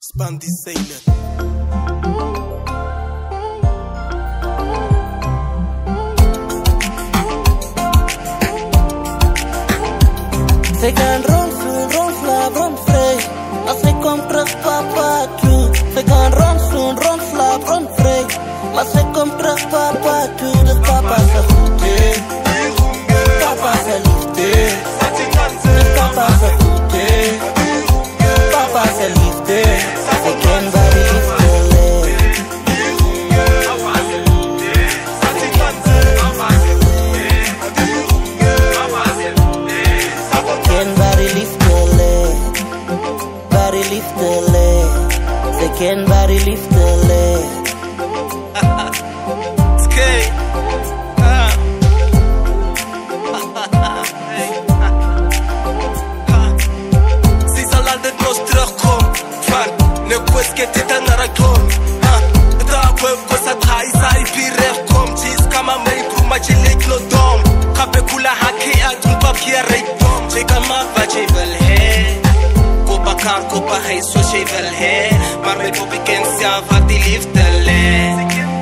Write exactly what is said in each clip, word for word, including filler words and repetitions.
Spandy Sailor. Zij gaan rond, rond, slaap, rond, vrij. Als zij komt terug, papa, toe. Zij gaan rond, rond, slaap, rond, vrij. Maar zij komt terug, papa, toe. Dus papa is goed, hè. Papa is liefde. Dus papa is goed, hè. Papa is liefde. Zij kent waar die liefde ligt. Ken waar die liefde ligt. Waar die liefde ligt. Zij kent waar die liefde ligt. Skate. Ah. Ze zal altijd nog terugkomen. Van, ne kwes que te dan naar kom. Da kwes kwes het hij zei pire kom. Cheese kama mee broer maar je leek no dom. Kape kula hake uit een papier rijpom. Je kan maar wat je wil hè. Kopa kan kopa hij zoals je wil hè. Maar met op ik en zelf wat die liefde ligt.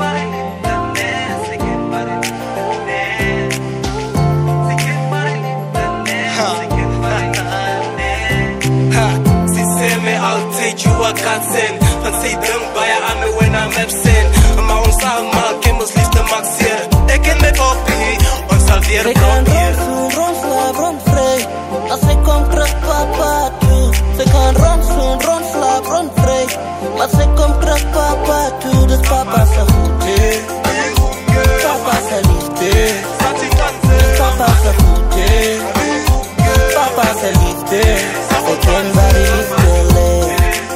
You a godsend. Van zij drink bij je aan me when I'm absent. Maar ons allemaal kan ons liefde maxeren. Ik ken me op hier, ons zal weer proberen. Zij gaan rond, rond, slaap, rond, vrij. Als zij komt terug, papa, toe. Zij gaan rond, rond, slaap, rond, vrij. Maar zij komt terug, papa, toe. Dus papa is goed, hè. Papa is liefde. Dus papa is goed, hè. Papa is liefde. Zij kent waar die liefde ligt.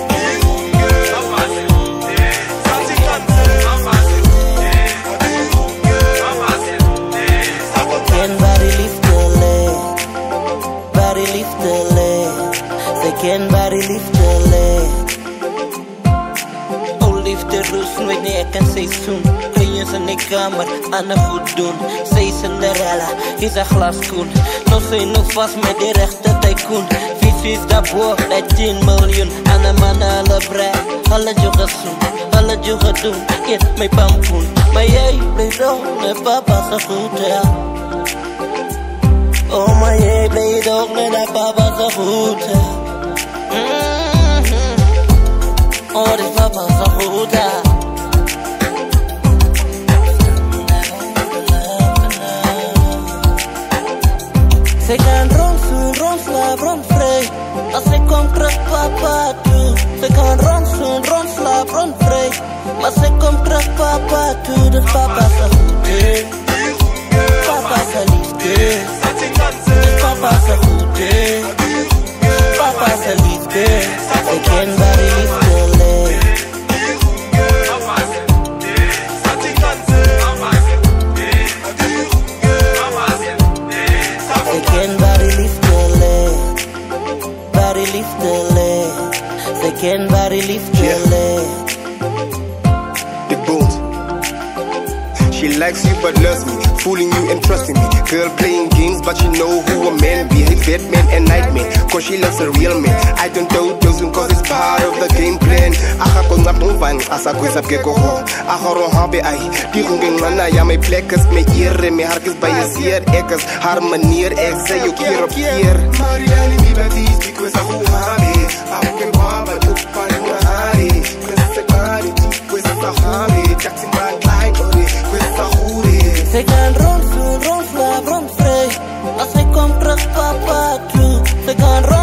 Ken waar die liefde ligt. Oh liefde roes, nooit niet ik een seizoen. Kleintjes in die kamer, aan een goed doen. Zij Cinderella, is een glaskoen. Nog zijn nog vast met die rechte tycoon. Vies is daarvoor, dat tien miljoen. Aan een man alle brei, alle joggen zoen. Alle joggen doen, eet mijn pampoen. Maar jij blijft ook met papa zo goed, ja. Oh maar jij blijft ook met papa zo goed, ja. Mm-hmm. Oh, die papa is zo goed, ja. Zij gaan rond, rond, slaap, rond, vrij. Als zij komt terug, papa, toe. Zij gaan rond, rond, slaap, rond, vrij. Maar zij komt terug, papa, toe. Dus papa is zo goed, hè. Papa is liefde. Dus papa is zo goed, hè. Papa is liefde. Zij kent waar die liefde ligt. Zij kent waar die liefde ligt. Waar die liefde ligt. Zij kent waar die liefde ligt. Big Bones. She likes you but loves me, fooling you and trusting me. Girl playing games but you know who a man be. Hey Batman and Nightman, cause she loves a real man. I don't do those cause it's part of the game plan. Aha kon nap movang, asa kwes ap geko ho. Aha ro habe ai, die hongeng mana ja my plekkes. My eer, my harkes by je zeer ekkes. Haar manier, ek sê jou keer op keer. Mariani mi badis, because a hoe habe. Aku ken baba, tuk pa nua hari. Kwes se kari, kwes sa habe. Jackson man klein, ore, kwes sa hure. Zij gaan rond, rond, slaap, rond, vrij. Als zij komt terug, papa, toe. Zij gaan rond.